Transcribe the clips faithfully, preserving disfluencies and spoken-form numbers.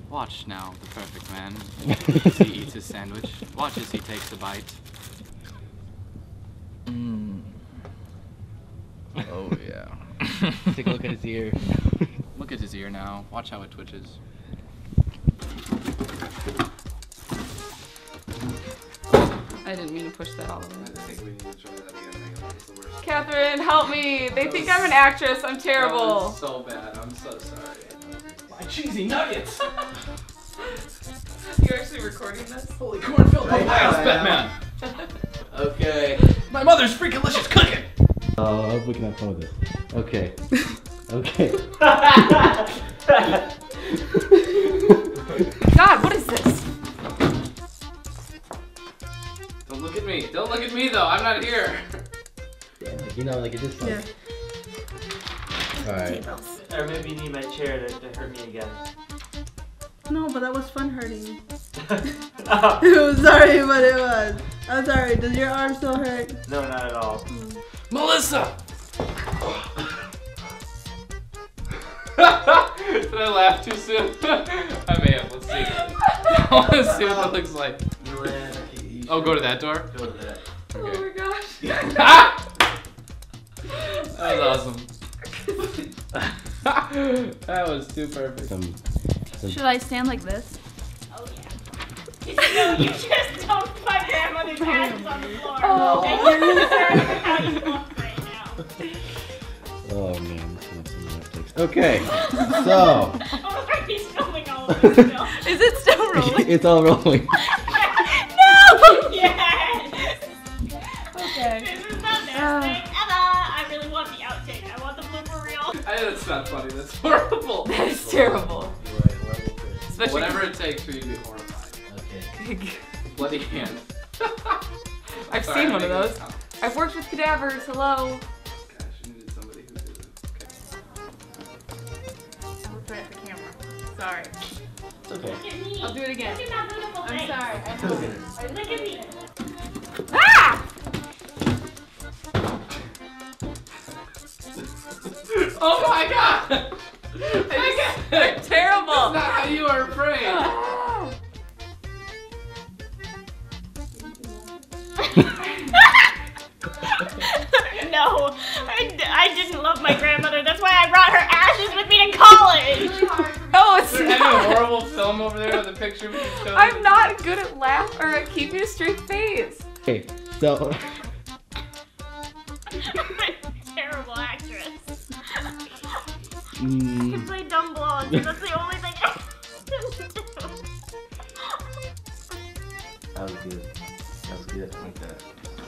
Watch now, the perfect man. As he eats his sandwich. Watch as he takes a bite. Mm. Oh yeah. Take a look at his ear. Look at his ear now. Watch how it twitches. I didn't mean to push that all the way. I think we need to try that again. That's the worst. Catherine, help me! They think I'm an actress. I'm terrible. That was so bad. I'm so sorry. My cheesy nuggets! You're actually recording this? Holy cornfield Right, house, I Batman! Okay. My mother's freaking delicious cooking! Oh, I hope we can have fun with this. Okay. Okay. God, what is this? Don't look at me. Don't look at me though. I'm not here. Yeah, like, you know, like it just like. Yeah. Alright. Or maybe you need my chair to, to hurt me again. No, but that was fun hurting. Oh, I'm sorry, but it was. I'm sorry. Does your arm still hurt? no, not at all. Melissa! Did I laugh too soon? I may have. Let's see. I want to see what that looks like. Oh, go to that door? Go to that. Okay. Oh my gosh. That was awesome. That was too perfect. Some, some Should I stand like this? Oh yeah. No, you just dumped my grandmother's ashes on the floor. Oh. And you're concerned with how you look right now. Oh man, this is some outtakes. Okay, so Oh, right, he's filming all of this still. Is it still rolling? it's all rolling. No! Yes! Okay. This is the best Ah. thing ever! I really want the outtake. I want the blooper reel. I, that's not funny. That's horrible. That is terrible. Especially Whatever it takes for you to be horrified. Okay. Bloody hand. I've Sorry, seen I'm one of making those. this count. I've worked with cadavers. Hello. Gosh, you needed somebody who did it. Okay. I looked right at the camera. Sorry. Okay. Look at me. I'll do it again. Look at that beautiful I'm face. sorry. I Look at me. Ah! Oh my god! I'm terrible. That's not how you are afraid. Ah. No, I, I didn't love my grandmother. That's why I brought her ashes with me to college. No, it's Is there any not. horrible film over there with a picture of you showing? I'm not good at laugh or at keeping a straight face. Okay, so I'm a terrible actress. I can mm, play dumb blonde. That's the only thing I can do. that was good. That was good. I like that.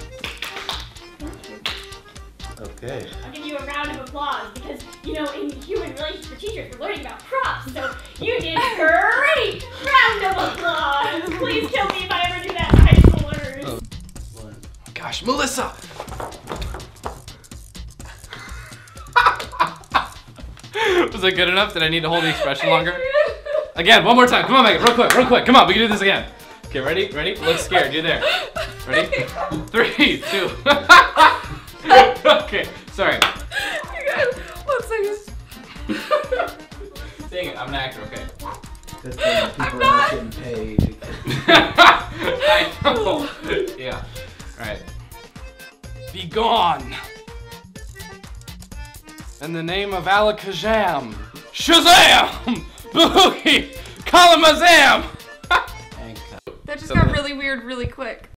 Okay. I'll give you a round of applause because, you know, in human relations for teachers, we're learning about props. So you did great! Round of applause! Please kill me if I ever do that to high schoolers. Oh. One. Gosh, Melissa! Was it good enough? Did I need to hold the expression longer? Again, one more time. Come on, Megan. Real quick, real quick. Come on, we can do this again. Okay, ready? Ready? Look scared. You're there. Ready? Three, two. Okay, sorry. One second. Dang it, I'm an actor, okay. Good thing people are not getting paid. I know. Yeah. Alright. Be gone! In the name of Alakazam! Shazam! Boogie! Kalamazam! That just got really weird really quick.